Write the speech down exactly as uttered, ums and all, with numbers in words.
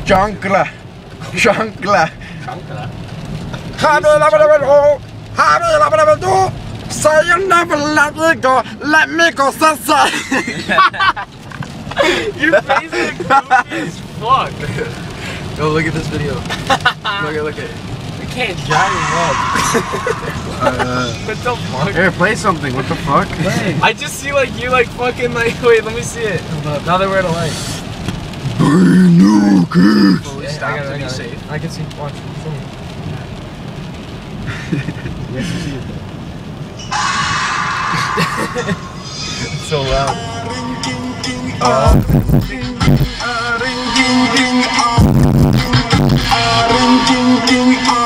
Chancla. Chancla. Chancla. Say you never let me go. Let me go, Sasa. Your face is goofy as fuck. Yo, look at this video. Look at, look at. We can't giant up. Uh, What the fuck? Here, play something. What the fuck? I just see like you like fucking like wait, let me see it. Now that we're at a light. No good. Fully Yeah, stopped I gotta- to I be gotta- safe. I can see. Watch. Show me. Yes, you see it. It's so loud. Oh.